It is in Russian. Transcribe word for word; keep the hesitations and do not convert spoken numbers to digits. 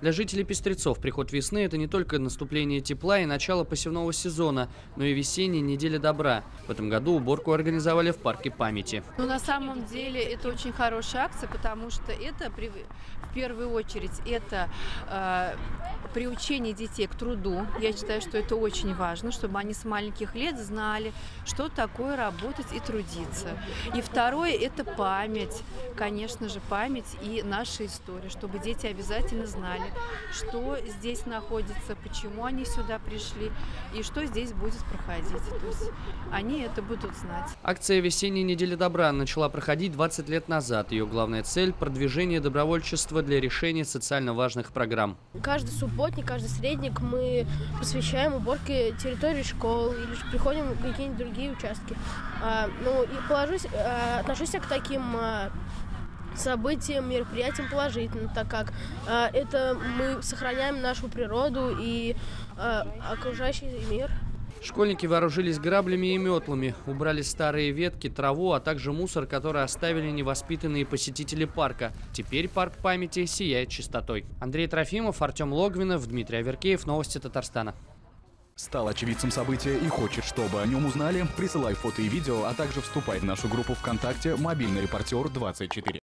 Для жителей Пестрецов приход весны – это не только наступление тепла и начало посевного сезона, но и весенняя неделя добра. В этом году уборку организовали в парке памяти. Ну, на самом деле это очень хорошая акция, потому что это в первую очередь это э, приучение детей к труду. Я считаю, что это очень важно, чтобы они с маленьких лет знали, что такое работать и трудиться. И второе – это память, конечно же, память и наша история, чтобы дети обязательно знали, что здесь находится, почему они сюда пришли и что здесь будет проходить. То есть они это будут знать. Акция «Весенняя неделя добра» начала проходить двадцать лет назад. Ее главная цель – продвижение добровольчества для решения социально важных программ. Каждый субботник, каждый средник мы посвящаем уборке территории школ или же приходим в какие-нибудь другие участки. А, ну и положусь, а, отношусь к таким а, событиям, мероприятиям положительно, так как а, это мы сохраняем нашу природу и а, окружающий мир. Школьники вооружились граблями и метлами, убрали старые ветки, траву, а также мусор, который оставили невоспитанные посетители парка. Теперь парк памяти сияет чистотой. Андрей Трофимов, Артем Логвинов, Дмитрий Аверкеев. Новости Татарстана. Стал очевидцем события и хочет, чтобы о нем узнали? Присылай фото и видео, а также вступай в нашу группу ВКонтакте «Мобильный репортер двадцать четыре».